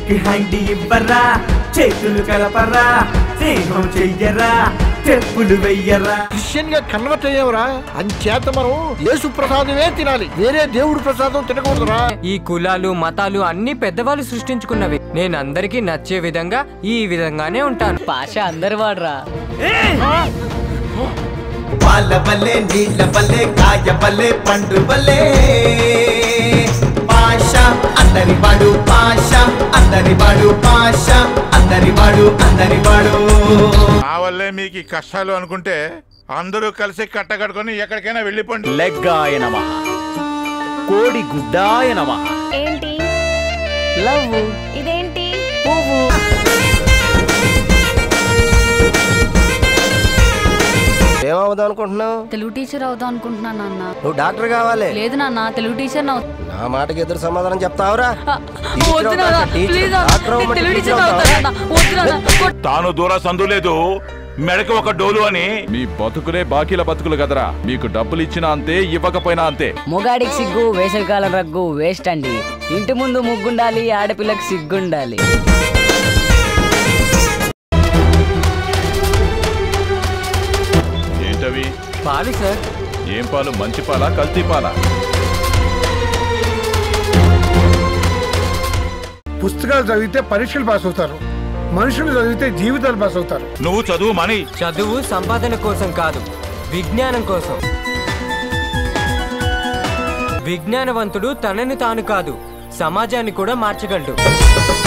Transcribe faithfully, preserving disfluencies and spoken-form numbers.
చేతికి హ్యాండి ఇవ్వరా, చేతులు కలపరా, స్నేహం చెయ్యరా, చెప్పులు వెయ్యరా. క్రిస్టియన్ గా కన్వర్ట్ అయ్యేవరా, అంచేత మనం యేసు ప్రసాదమే తినాలి, వేరే దేవుడు ప్రసాదం తినకూడదురా. ఈ కులాలు మతాలు అన్ని పెద్దవాళ్ళు సృష్టించుకున్నవి. నేను అందరికీ నచ్చే విధంగా ఈ విధంగానే ఉంటాను. భాష అందరు వాడరా. పాల బల్లే, నీళ్ళ బల్లే, కాయ బల్లే, పండు బల్లే, పాష అందరి వాడు, పాష అందరి వాడు, పాష అందరి వాడు, అందరి వాడు. ఆ వల్లే మీకు కష్టాలు అనుకుంటే అందరూ కలిసి కట్టకట్టుకొని ఎక్కడికైనా వెళ్ళిపోండి. లెగ్గాయ నమః, కోడి గుడ్డాయ నమః. ఏంటి లవ్, ఇదేంటి పువ్వు. ఏమవుదాం అనుకుంటున్నావు? తెలుగు టీచర్ అవుదాం అనుకుంటున్నాను నాన్న. నువ్వు డాక్టర్ కావాలి. లేదు నాన్న, తెలుగు టీచర్ నా మాటకి ఎదురు సమాధానం చెప్తావురా? తాను దూర సందు లేదు, మెడకు ఒక డోలు అని. మీ బతుకులే బాకీల బతుకులు కదరా. మీకు డబ్బులు ఇచ్చినా అంతే, ఇవ్వకపోయినా అంతే. మొగాడికి సిగ్గు, వేసవికాలం రగ్గు వేస్ట్ అండి. ఇంటి ముందు ముగ్గుండాలి, ఆడపిల్లకి సిగ్గుండాలి. ఏంటవి? పాలు సార్. ఏం పాలు? మంచి పాలా, కల్తీ పాలా? పుస్తకాలు చదివితే పరీక్షలు పాస్ అవుతారు, మనుషులు చదివితే జీవితాలు పాస్ అవుతారు. నువ్వు చదువు మని. చదువు సంపాదన కోసం కాదు, విజ్ఞానం కోసం. విజ్ఞానవంతుడు తనని తాను కాదు, సమాజాన్ని కూడా మార్చగలడు.